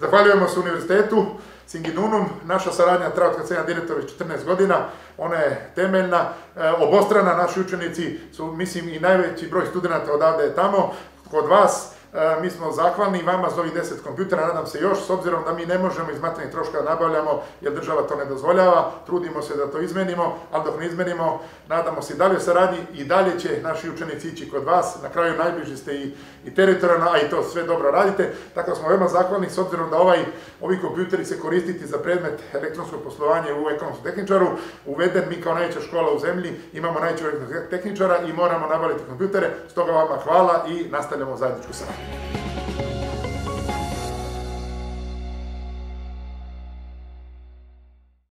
Zahvaljujemo se univerzitetu Singinunum. Naša saradnja traje od kad sam ja direktor već 14 godina. Ona je temeljna, obostrana. Naši učenici su, mislim, i najveći broj studenta odavde je tamo. Kod vas mi smo zahvalni vama za ovih 10 kompjutera, nadam se još, s obzirom da mi ne možemo iz materijalnih troška nabavljamo, jer država to ne dozvoljava, trudimo se da to izmenimo, ali dok ne izmenimo, nadamo se i dalje saradnji i dalje će naši učenici ići kod vas, na kraju najbliži ste i teritorijalno, a i to sve dobro radite, tako da smo veoma zahvalni, s obzirom da ovi kompjuteri se koristiti za predmet elektronskog poslovanja u ekonomskom tehničaru, uveden mi kao najveća škola u zemlji, imamo najvećeg tehničara i moramo nabaviti kompjutere, stoga vama hvala i nastavljamo zajedničku saradnju.